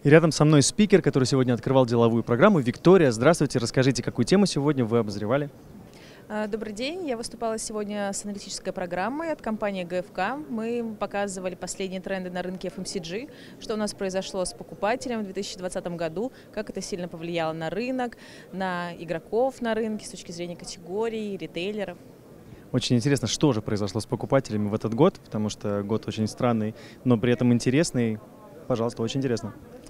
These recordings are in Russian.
И рядом со мной спикер, который сегодня открывал деловую программу. Виктория, здравствуйте. Расскажите, какую тему сегодня вы обозревали? Добрый день. Я выступала сегодня с аналитической программой от компании ГФК. Мы показывали последние тренды на рынке FMCG, что у нас произошло с покупателем в 2020 году, как это сильно повлияло на рынок, на игроков на рынке с точки зрения категорий, ритейлеров. Очень интересно, что же произошло с покупателями в этот год, потому что год очень странный, но при этом интересный. Пожалуйста, очень интересно.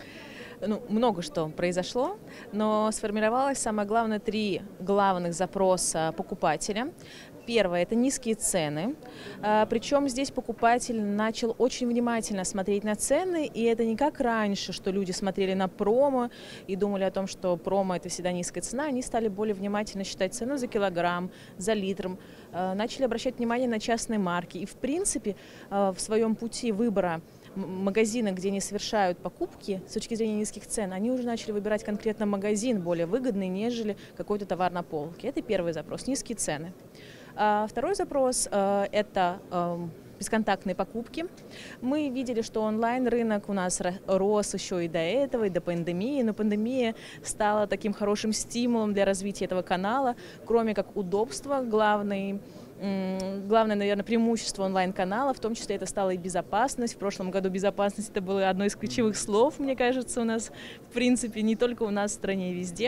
Много что произошло, но сформировалось самое главное 3 главных запроса покупателя. Первое – это низкие цены, причем здесь покупатель начал очень внимательно смотреть на цены, и это не как раньше, что люди смотрели на промо и думали о том, что промо – это всегда низкая цена, они стали более внимательно считать цену за килограмм, за литр, начали обращать внимание на частные марки и, в принципе, в своем пути выбора магазины, где они совершают покупки с точки зрения низких цен, они уже начали выбирать конкретно магазин более выгодный, нежели какой-то товар на полке. Это первый запрос – низкие цены. Второй запрос – это бесконтактные покупки. Мы видели, что онлайн-рынок у нас рос еще и до этого, и до пандемии, но пандемия стала таким хорошим стимулом для развития этого канала, кроме как удобства, главное, наверное, преимущество онлайн-канала, в том числе это стало и безопасность. В прошлом году безопасность это было одно из ключевых слов, мне кажется, у нас, в принципе, не только у нас в стране, везде.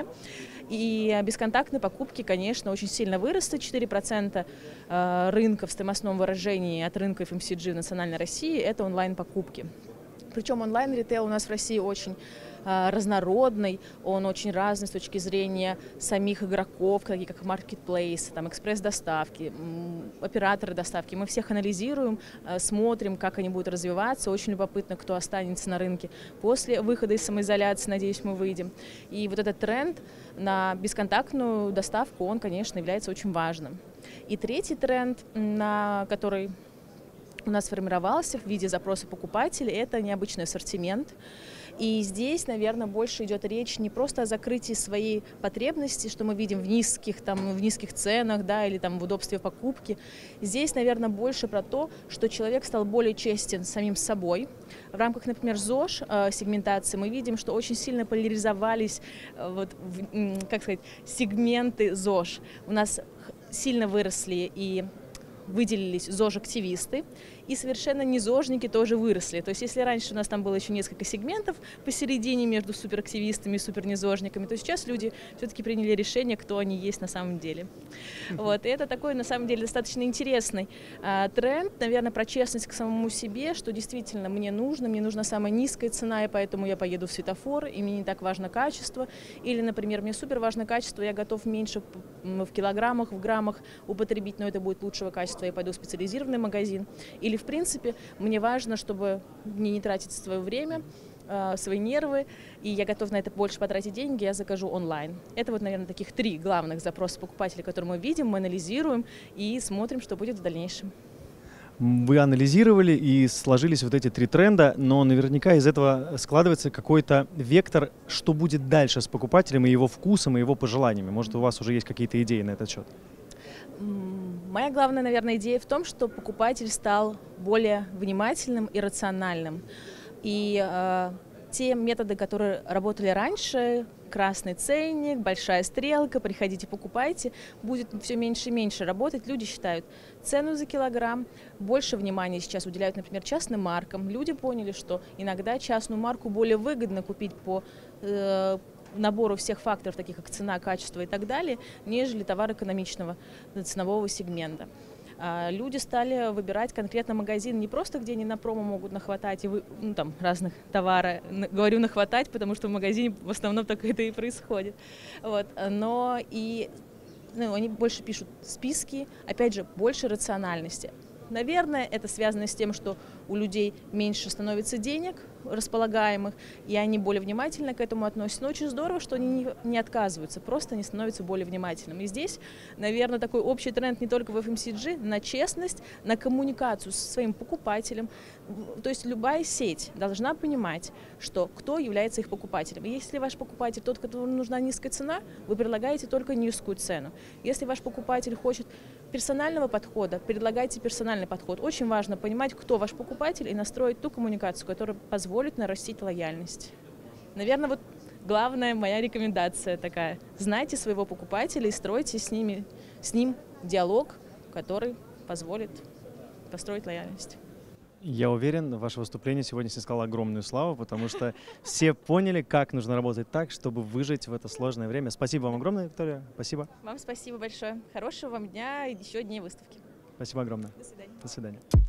И бесконтактные покупки, конечно, очень сильно выросли. 4% рынка в стоимостном выражении от рынка FMCG в национальной России – это онлайн-покупки. Причем онлайн-ритейл у нас в России очень разнородный, он очень разный с точки зрения самих игроков, такие как маркетплейсы, там, экспресс-доставки, операторы доставки. Мы всех анализируем, смотрим, как они будут развиваться. Очень любопытно, кто останется на рынке после выхода из самоизоляции, надеюсь, мы выйдем. И вот этот тренд на бесконтактную доставку, он, конечно, является очень важным. И третий тренд, который у нас сформировался в виде запроса покупателей, это необычный ассортимент. И здесь, наверное, больше идет речь не просто о закрытии своей потребности, что мы видим в низких ценах, да, или там в удобстве покупки. Здесь, наверное, больше про то, что человек стал более честен с самим собой. В рамках, например, ЗОЖ сегментации мы видим, что очень сильно поляризовались сегменты ЗОЖ. У нас сильно выросли и выделились ЗОЖ-активисты, и совершенно не ЗОЖники тоже выросли. То есть если раньше у нас там было еще несколько сегментов посередине между суперактивистами и супернезожниками, то сейчас люди все-таки приняли решение, кто они есть на самом деле. Вот. И это такой, на самом деле, достаточно интересный тренд, наверное, про честность к самому себе, что действительно мне нужна самая низкая цена, и поэтому я поеду в светофор, и мне не так важно качество. Или, например, мне супер важно качество, я готов меньше в килограммах, в граммах употребить, но это будет лучшего качества, я пойду в специализированный магазин. Или, в принципе, мне важно, чтобы мне не тратить свое время, свои нервы, и я готов на это больше потратить деньги, я закажу онлайн. Это вот, наверное, таких 3 главных запроса покупателей, которые мы видим, мы анализируем и смотрим, что будет в дальнейшем. Вы анализировали и сложились вот эти 3 тренда, но наверняка из этого складывается какой-то вектор, что будет дальше с покупателем и его вкусом, и его пожеланиями. Может, у вас уже есть какие-то идеи на этот счет? Моя главная, наверное, идея в том, что покупатель стал более внимательным и рациональным. И те методы, которые работали раньше, красный ценник, большая стрелка, приходите, покупайте, будет все меньше и меньше работать. Люди считают цену за килограмм, больше внимания сейчас уделяют, например, частным маркам. Люди поняли, что иногда частную марку более выгодно купить по набору всех факторов, таких как цена, качество и так далее, нежели товар экономичного ценового сегмента. Люди стали выбирать конкретно магазин не просто, где они на промо могут нахватать разных товаров. Говорю нахватать, потому что в магазине в основном так это и происходит. Вот. Но и они больше пишут списки, опять же, больше рациональности. Наверное, это связано с тем, что у людей меньше становится денег располагаемых, и они более внимательно к этому относятся. Но очень здорово, что они не отказываются, просто они становятся более внимательными. И здесь, наверное, такой общий тренд не только в FMCG, на честность, на коммуникацию со своим покупателем. То есть любая сеть должна понимать, что кто является их покупателем. И если ваш покупатель тот, которому нужна низкая цена, вы предлагаете только низкую цену. Если ваш покупатель хочет персонального подхода, предлагайте персональный подход. Очень важно понимать, кто ваш покупатель, и настроить ту коммуникацию, которая позволит нарастить лояльность. Наверное, вот главная моя рекомендация такая. Знайте своего покупателя и стройте с ним диалог, который позволит построить лояльность. Я уверен, ваше выступление сегодня снискало огромную славу, потому что все поняли, как нужно работать так, чтобы выжить в это сложное время. Спасибо вам огромное, Виктория. Спасибо. Вам спасибо большое. Хорошего вам дня и еще дней выставки. Спасибо огромное. До свидания. До свидания.